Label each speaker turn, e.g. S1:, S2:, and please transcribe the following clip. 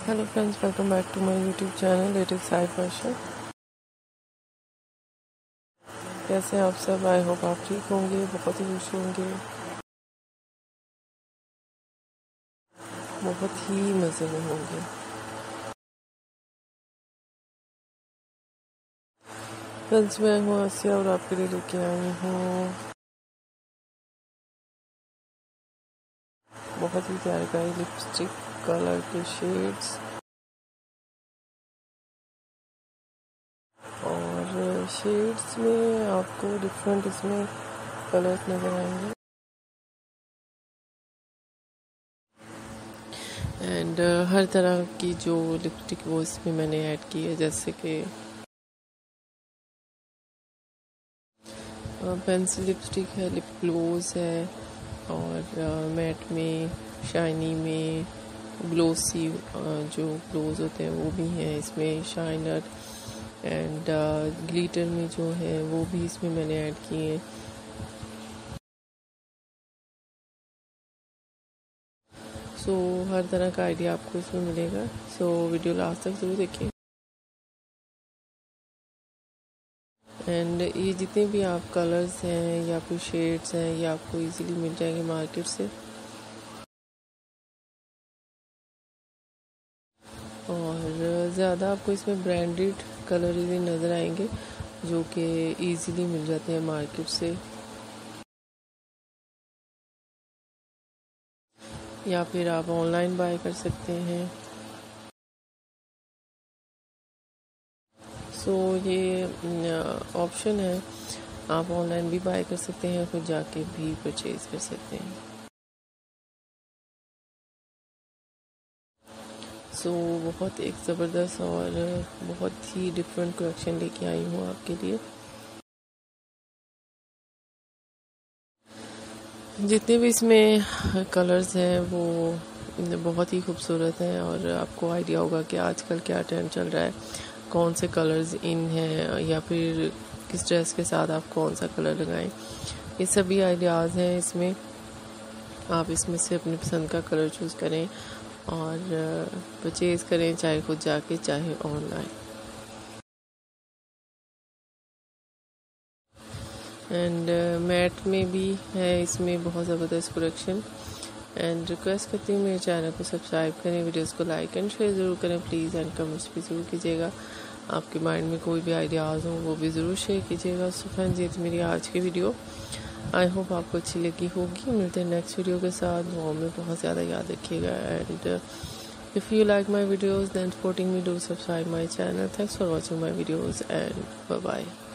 S1: Hello friends, welcome back to my YouTube channel it is Sai fashion. कैसे हैं आप सब? आई होप आप ठीक होंगे, बहुत ही खुश होंगे, बहुत ही मज़े में होंगे। फ्रेंड्स, मैं हूँ आसिया और आपके लिए लेके आई हूँ बहुत ही प्यारे प्यारे लिपस्टिक कलर के शेड्स और शेड्स में आपको डिफरेंट इसमें कलर्स नज़र आएंगे एंड हर तरह की जो लिपस्टिक वो इसमें मैंने ऐड की है, जैसे कि पेंसिल लिपस्टिक है, लिप ग्लोज है और मैट में, शाइनी में, ग्लोसी जो ग्लोज होते हैं वो भी हैं इसमें, शाइनर एंड ग्लिटर में जो है वो भी इसमें मैंने ऐड किए हैं। सो हर तरह का आइडिया आपको इसमें मिलेगा। सो वीडियो लास्ट तक ज़रूर देखिए एंड ये जितने भी आप कलर्स हैं या फिर शेड्स हैं ये आपको इजीली मिल जाएंगे मार्केट से और ज़्यादा आपको इसमें ब्रांडेड कलर ही नज़र आएंगे जो कि इजीली मिल जाते हैं मार्केट से या फिर आप ऑनलाइन बाय कर सकते हैं। सो ये ऑप्शन है, आप ऑनलाइन भी बाय कर सकते हैं, खुद जाके भी परचेज कर सकते हैं। सो बहुत एक ज़बरदस्त और बहुत ही डिफरेंट कलेक्शन लेके आई हूँ आपके लिए। जितने भी इसमें कलर्स हैं वो बहुत ही खूबसूरत हैं और आपको आइडिया होगा कि आजकल क्या ट्रेंड चल रहा है, कौन से कलर्स इन हैं या फिर किस ड्रेस के साथ आप कौन सा कलर लगाएं। ये सभी आइडियाज़ हैं इसमें, आप इसमें से अपनी पसंद का कलर चूज़ करें और परचेज़ करें, चाहे खुद जाके चाहे ऑनलाइन। एंड मैट में भी है इसमें बहुत ज़बरदस्त कलेक्शन एंड रिक्वेस्ट करती हूँ मेरे चैनल को सब्सक्राइब करें, वीडियोस को लाइक एंड शेयर ज़रूर करें प्लीज़ एंड कमेंट्स भी ज़रूर कीजिएगा। आपके माइंड में कोई भी आइडियाज़ हो वो भी ज़रूर शेयर कीजिएगा। सो फ्रेंड्स, ये थी मेरी आज की वीडियो, आई होप आपको अच्छी लगी होगी। मिलते हैं नेक्स्ट वीडियो के साथ। दुआ में बहुत ज़्यादा याद रखिएगा and if you like my videos then supporting me, do subscribe my channel. Thanks for watching my videos and bye bye.